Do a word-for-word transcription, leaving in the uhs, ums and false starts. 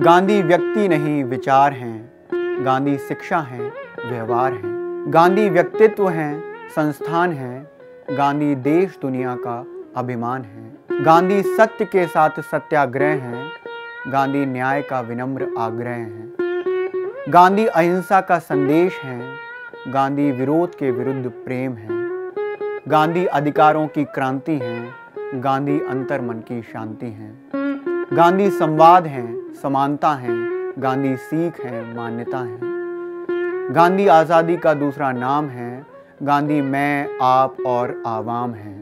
गांधी व्यक्ति नहीं विचार हैं, गांधी शिक्षा हैं, व्यवहार हैं। गांधी व्यक्तित्व हैं, संस्थान हैं, गांधी देश दुनिया का अभिमान है। गांधी सत्य के साथ सत्याग्रह हैं, गांधी न्याय का विनम्र आग्रह है। गांधी अहिंसा का संदेश है, गांधी विरोध के विरुद्ध प्रेम है। गांधी अधिकारों की क्रांति है, गांधी अंतर्मन की शांति है। गांधी संवाद है, समानता है, गांधी सीख है, मान्यता है। गांधी आज़ादी का दूसरा नाम है, गांधी मैं, आप और आवाम है।